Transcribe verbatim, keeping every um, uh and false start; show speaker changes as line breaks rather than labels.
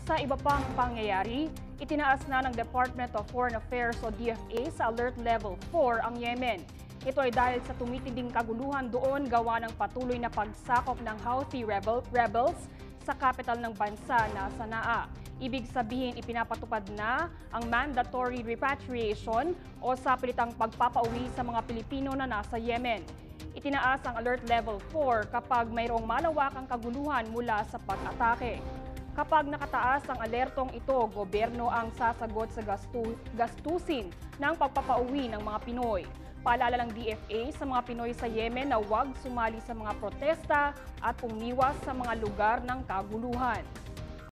Sa iba pang pangyayari, itinaas na ng Department of Foreign Affairs o D F A sa Alert Level four ang Yemen. Ito ay dahil sa tumitinding kaguluhan doon gawa ng patuloy na pagsakop ng Houthi rebel, rebels sa kapital ng bansa na Sanaa. Ibig sabihin, ipinapatupad na ang mandatory repatriation o sapilitang pagpapauwi sa mga Pilipino na nasa Yemen. Itinaas ang Alert Level four kapag mayroong malawakang kaguluhan mula sa pag-atake. Kapag nakataas ang alertong ito, gobyerno ang sasagot sa gastu gastusin ng pagpapauwi ng mga Pinoy. Paalala ng D F A sa mga Pinoy sa Yemen na huwag sumali sa mga protesta at umiwas sa mga lugar ng kaguluhan.